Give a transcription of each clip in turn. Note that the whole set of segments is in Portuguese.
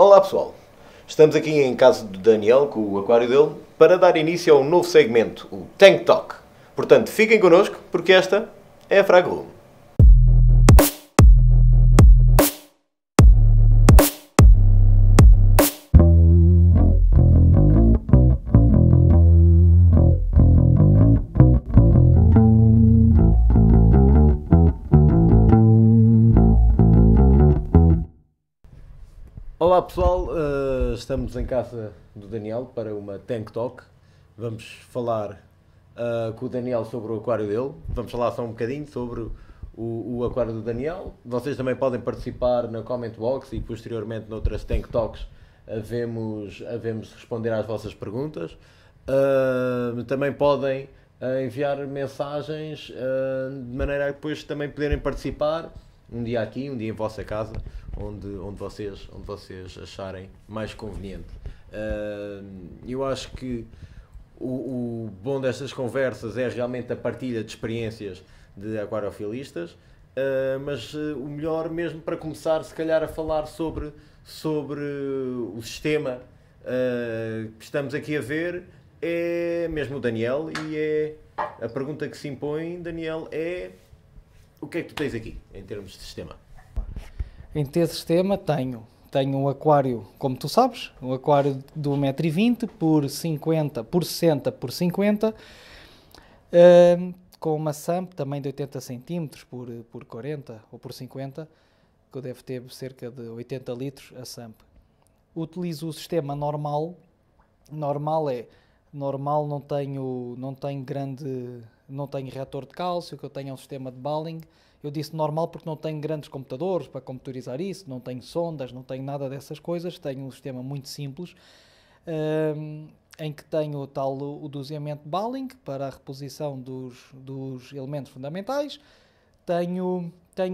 Olá pessoal, estamos aqui em casa do Daniel, com o aquário dele, para dar início a um novo segmento, o Tank Talk. Portanto, fiquem connosco, porque esta é a Frag Room. Olá pessoal, estamos em casa do Daniel para uma Tank Talk. Vamos falar com o Daniel sobre o aquário dele. Vamos falar só um bocadinho sobre o aquário do Daniel. Vocês também podem participar na comment box e posteriormente noutras Tank Talks havemos responder às vossas perguntas. Também podem enviar mensagens de maneira a depois também poderem participar um dia aqui, um dia em vossa casa, onde vocês acharem mais conveniente. Eu acho que o bom destas conversas é realmente a partilha de experiências de aquariofilistas, mas o melhor mesmo para começar, se calhar, a falar sobre o sistema que estamos aqui a ver é mesmo o Daniel, e é a pergunta que se impõe, Daniel, é: o que é que tu tens aqui, em termos de sistema? Em ter sistema tenho um aquário, como tu sabes, um aquário de 1,20 m por 50, por 60 por 50, com uma SAMP também de 80 cm por 40 ou por 50, que deve ter cerca de 80 litros a SAMP. Utilizo o sistema normal, não tenho reator de cálcio, que eu tenho um sistema de Balling. Eu disse normal porque não tenho grandes computadores para computarizar isso, não tenho sondas, não tenho nada dessas coisas, tenho um sistema muito simples, em que tenho o doseamento Balling para a reposição dos elementos fundamentais, tenho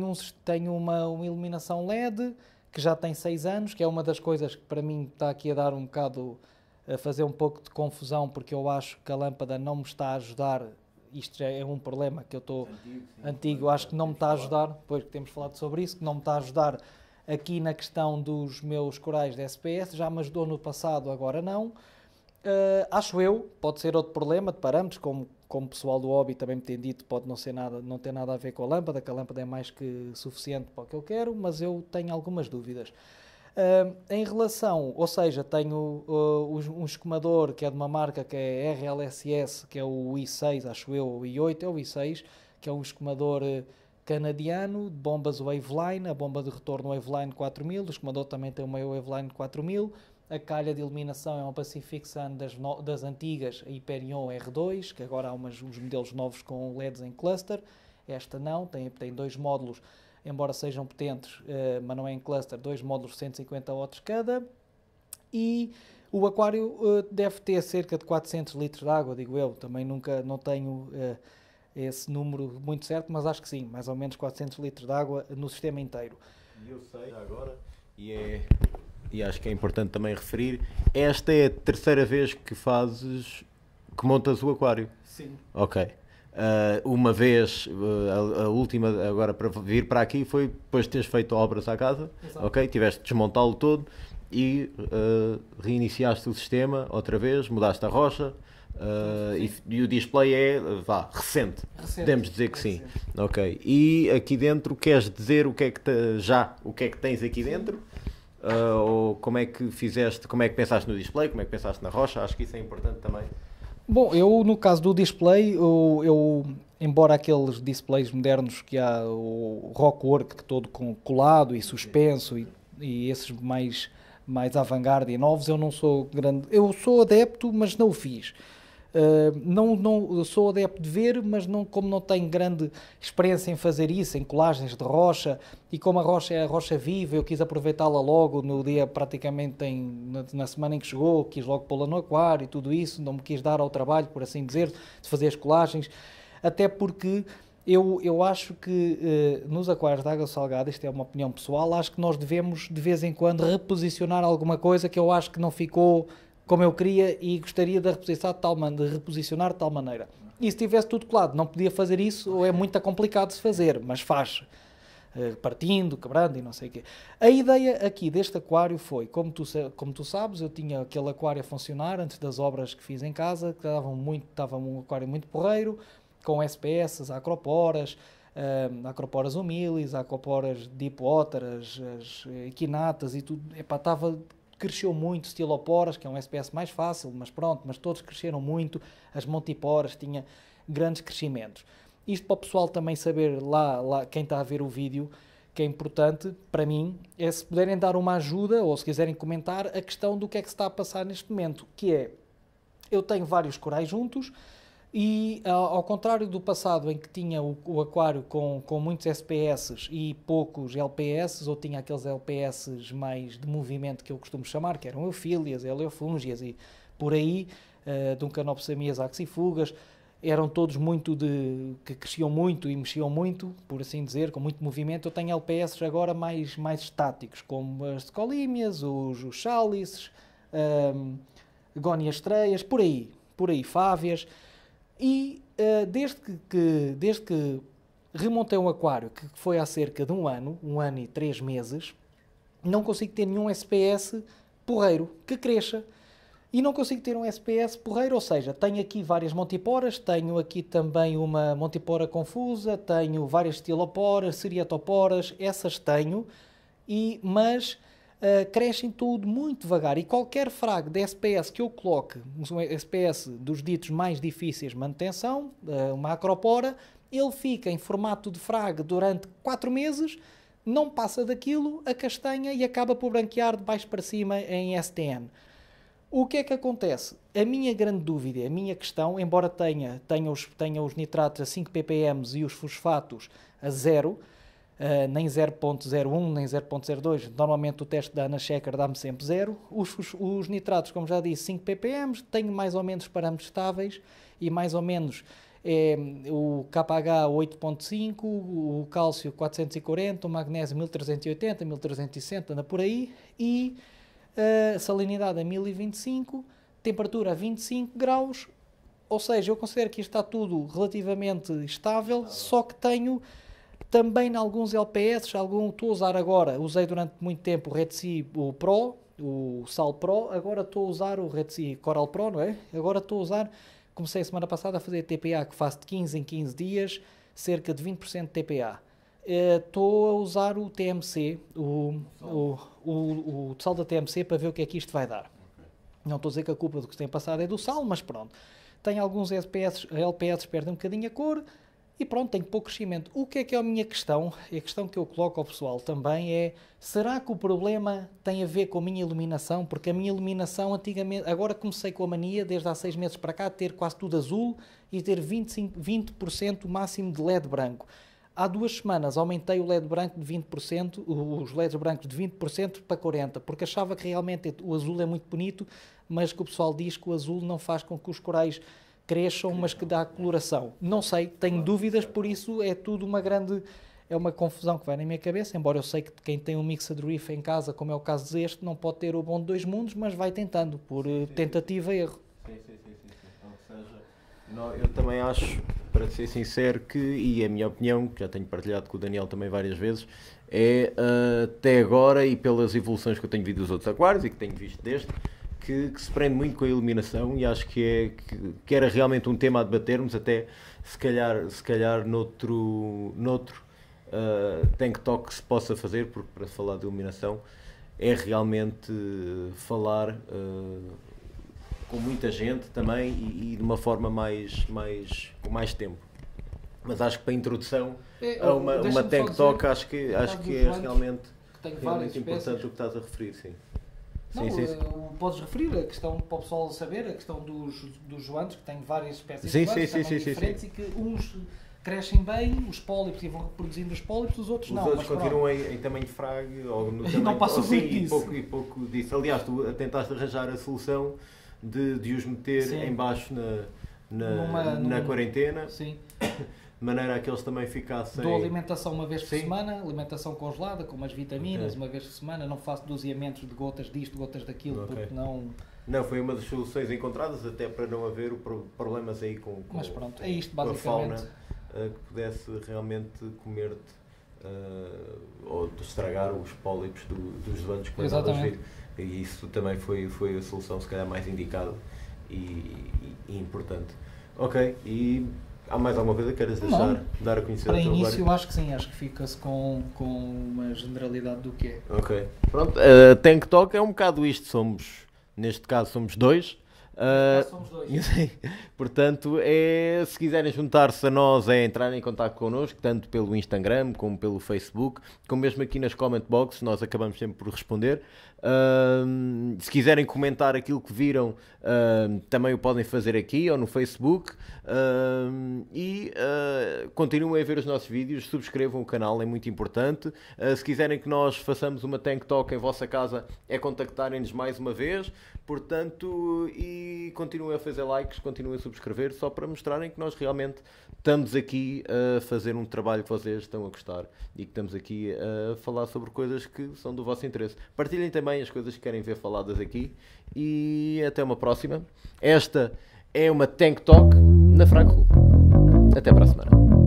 uma iluminação LED que já tem 6 anos, que é uma das coisas que para mim está aqui a dar um bocado, a fazer um pouco de confusão, porque eu acho que a lâmpada não me está a ajudar. Isto já é um problema que eu estou antigo, acho que não me está a ajudar, depois que temos falado sobre isso, que não me está a ajudar aqui na questão dos meus corais de SPS, já me ajudou no passado, agora não. Acho eu, pode ser outro problema de parâmetros, como o pessoal do hobby também me tem dito, pode não ter nada a ver com a lâmpada, que a lâmpada é mais que suficiente para o que eu quero, mas eu tenho algumas dúvidas. Em relação, ou seja, tenho um escumador que é de uma marca que é RLSS, que é o i6, acho eu, o i8 é o i6, que é um escumador canadiano, de bombas Waveline, a bomba de retorno Waveline 4000, o escumador também tem uma Waveline 4000, a calha de iluminação é uma Pacific Sun das antigas, a Hyperion R2, que agora há uns modelos novos com LEDs em cluster, esta não, tem 2 módulos, embora sejam potentes, mas não é em cluster, 2 módulos de 150 watts cada, e o aquário deve ter cerca de 400 litros de água, digo eu, também não tenho esse número muito certo, mas acho que sim, mais ou menos 400 litros de água no sistema inteiro. E eu sei agora, e acho que é importante também referir, esta é a terceira vez que montas o aquário? Sim. Ok. Uma vez, a última agora para vir para aqui foi depois de teres feito obras à casa. Exato. Ok? Tiveste de desmontá-lo todo e reiniciaste o sistema outra vez, mudaste a rocha, e o display é recente. Podemos dizer que sim. Ok. E aqui dentro queres dizer o que é que tens aqui dentro? Ou como é que pensaste no display, como é que pensaste na rocha? Acho que isso é importante também. Bom, eu no caso do display, embora aqueles displays modernos que há, o Rockwork todo colado e suspenso e esses mais avant-garde e novos, eu não sou grande, eu sou adepto, mas não o fiz. Eu sou adepto de ver, mas como não tenho grande experiência em fazer isso, em colagens de rocha, e como a rocha é a rocha viva, eu quis aproveitá-la logo no dia, praticamente na semana em que chegou, quis logo pô-la no aquário e tudo isso, não me quis dar ao trabalho, por assim dizer, de fazer as colagens, até porque eu acho que nos aquários de água salgada, isto é uma opinião pessoal, acho que nós devemos de vez em quando reposicionar alguma coisa que eu acho que não ficou como eu queria e gostaria de reposicionar de tal maneira. E se tivesse tudo colado, não podia fazer isso, ou é muito complicado de se fazer, mas faz. partindo, quebrando e não sei o quê. A ideia aqui deste aquário foi, como tu sabes, eu tinha aquele aquário a funcionar antes das obras que fiz em casa, que estava um aquário muito porreiro, com SPS, acroporas, acroporas humilis, acroporas deepwater, as equinatas e tudo, cresceu muito, estiloporas, que é um SPS mais fácil, mas pronto, mas todos cresceram muito, as montiporas tinha grandes crescimentos. Isto para o pessoal também saber, lá quem está a ver o vídeo, que é importante para mim, é se puderem dar uma ajuda, ou se quiserem comentar, a questão do que é que se está a passar neste momento, que é, eu tenho vários corais juntos, e ao contrário do passado em que tinha o aquário com muitos SPS e poucos LPS, ou tinha aqueles LPS mais de movimento que eu costumo chamar, que eram eufílias, eleofúngias e por aí, duncanopsamias axifugas, eram todos que cresciam muito e mexiam muito, por assim dizer, com muito movimento. Eu tenho LPS agora mais estáticos, como as scolímias, os chálices, gónias estreias, por aí, fávias. E desde que remontei um aquário, que foi há cerca de um ano e 3 meses, não consigo ter nenhum SPS porreiro que cresça. E não consigo ter um SPS porreiro, ou seja, tenho aqui várias montiporas, tenho aqui também uma montipora confusa, tenho várias estiloporas, seriatoporas, essas tenho, mas crescem tudo muito devagar. E qualquer frag de SPS que eu coloque, um SPS dos ditos mais difíceis de manutenção, uma acropora, ele fica em formato de frag durante 4 meses, não passa daquilo, a castanha e acaba por branquear de baixo para cima em STN. O que é que acontece? A minha grande dúvida, a minha questão, embora tenha os nitratos a 5 ppm e os fosfatos a 0, nem 0.01, nem 0.02, normalmente o teste da AnaChecker dá-me sempre 0. Os nitratos, como já disse, 5 ppm, tenho mais ou menos parâmetros estáveis e mais ou menos o KH 8.5, o cálcio 440, o magnésio 1380, 1360, anda por aí, e salinidade a 1025, temperatura a 25 graus, ou seja, eu considero que isto está tudo relativamente estável, só que tenho também em alguns LPS, estou a usar agora, usei durante muito tempo o Red Sea o Pro, o Sal Pro, agora estou a usar o Red Sea Coral Pro, não é? Agora estou a usar, comecei a semana passada a fazer TPA, que faço de 15 em 15 dias, cerca de 20% de TPA. Estou a usar o TMC, o sal da TMC, para ver o que é que isto vai dar. Okay. Não estou a dizer que a culpa do que se tem passado é do sal, mas pronto. Tem alguns LPS perdem um bocadinho a cor e pronto, tem pouco crescimento. O que é a minha questão? A questão que eu coloco ao pessoal também é, será que o problema tem a ver com a minha iluminação? Porque a minha iluminação antigamente, agora comecei com a mania, desde há 6 meses para cá, ter quase tudo azul e ter 20% máximo de LED branco. Há 2 semanas aumentei o LED branco de 20%, os LEDs brancos de 20% para 40%, porque achava que realmente o azul é muito bonito, mas que o pessoal diz que o azul não faz com que os corais cresçam, mas que dá coloração. Não sei, tenho dúvidas, por isso é tudo é uma confusão que vai na minha cabeça, embora eu sei que quem tem um Mixed Reef em casa, como é o caso deste, não pode ter o bom de 2 mundos, mas vai tentando, por tentativa e erro. Sim. Ou seja, eu também acho, para ser sincero, e a minha opinião, que já tenho partilhado com o Daniel também várias vezes, é até agora, e pelas evoluções que eu tenho visto dos outros aquários e que tenho visto deste, que se prende muito com a iluminação, e acho que era realmente um tema a debatermos, até se calhar noutro Tank Talk que se possa fazer, porque para falar de iluminação é realmente falar com muita gente também e de uma forma com mais tempo. Mas acho que para a introdução a uma Tank Talk acho que é realmente importante o que estás a referir, sim. Não, podes referir a questão, para o pessoal saber, a questão dos joantes, que têm várias espécies de joantes diferentes, e que uns crescem bem, os pólipos, e vão reproduzindo os pólipos, os outros não. Os outros continuam em tamanho de frag, ou no tamanho, não passam muito disso. E pouco disso. Aliás, tu tentaste arranjar a solução de os meter em baixo na quarentena. Sim. De maneira a que eles também ficassem... Dou alimentação uma vez por semana, alimentação congelada, com umas vitaminas, uma vez por semana, não faço doseamentos de gotas disto, gotas daquilo, porque não... Não, foi uma das soluções encontradas, até para não haver problemas aí com Mas pronto, é isto basicamente. Com a fauna, que pudesse realmente comer-te ou de estragar os pólipos dos doentes que mandávamos vir. E isso também foi a solução, se calhar, mais indicada e importante. Ok, e há mais alguma coisa que queiras deixar, dar a conhecer? Para início, eu acho que sim, acho que fica-se com uma generalidade do que é. Ok, pronto, Tank Talk é um bocado isto, neste caso somos dois. Somos dois. Portanto, se quiserem juntar-se a nós, é entrar em contato connosco, tanto pelo Instagram como pelo Facebook, como mesmo aqui nas comment boxes, nós acabamos sempre por responder. Se quiserem comentar aquilo que viram, também o podem fazer aqui ou no Facebook. Continuem a ver os nossos vídeos, subscrevam o canal, é muito importante. Se quiserem que nós façamos uma Tank Talk em vossa casa, é contactarem-nos mais uma vez. Portanto, e continuem a fazer likes, continuem a subscrever, só para mostrarem que nós realmente estamos aqui a fazer um trabalho que vocês estão a gostar e que estamos aqui a falar sobre coisas que são do vosso interesse. Partilhem também as coisas que querem ver faladas aqui e até uma próxima. Esta é uma Tank Talk na Franco. Até para a semana.